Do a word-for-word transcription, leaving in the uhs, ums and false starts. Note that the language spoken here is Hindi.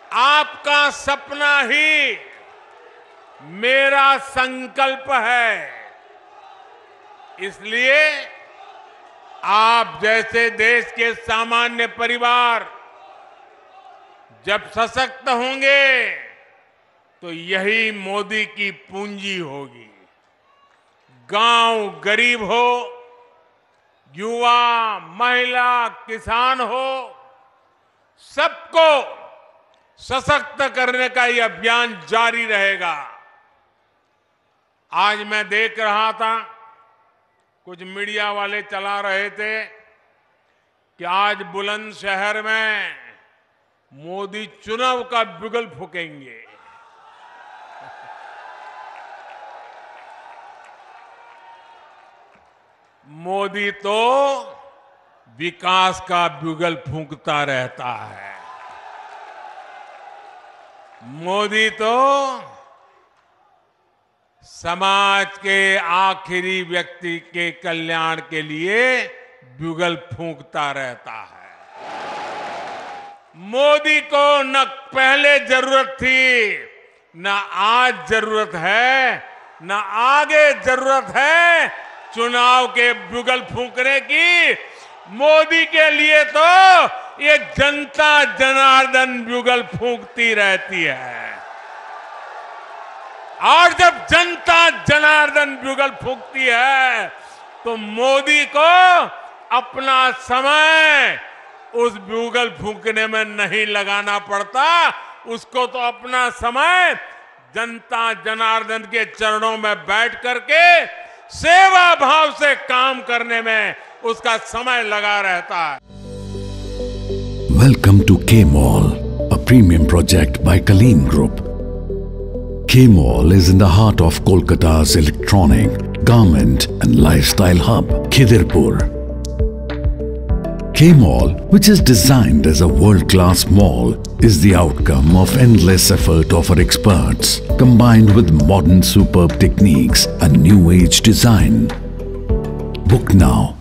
आपका सपना ही मेरा संकल्प है। इसलिए आप जैसे देश के सामान्य परिवार जब सशक्त होंगे तो यही मोदी की पूंजी होगी। गांव गरीब हो, युवा, महिला, किसान हो, सबको सशक्त करने का ये अभियान जारी रहेगा। आज मैं देख रहा था, कुछ मीडिया वाले चला रहे थे कि आज बुलंदशहर में मोदी चुनाव का बिगुल फूकेंगे। मोदी तो विकास का बिगुल फूंकता रहता है। मोदी तो समाज के आखिरी व्यक्ति के कल्याण के लिए बिगुल फूंकता रहता है। मोदी को न पहले जरूरत थी, न आज जरूरत है, न आगे जरूरत है चुनाव के बिगुल फूंकने की। मोदी के लिए तो ये जनता जनार्दन बिगुल फूंकती रहती है। और जब जनता जनार्दन बिगुल फूंकती है तो मोदी को अपना समय उस बिगुल फूंकने में नहीं लगाना पड़ता। उसको तो अपना समय जनता जनार्दन के चरणों में बैठ करके सेवा भाव से काम करने में उसका समय लगा रहता है। Welcome to K Mall, a premium project by Kaleen Group. K Mall is in the heart of Kolkata's electronic, garment and lifestyle hub, Khidirpur. K Mall, which is designed as a world-class mall, is the outcome of endless effort of our experts, combined with modern superb techniques and new age design. Book now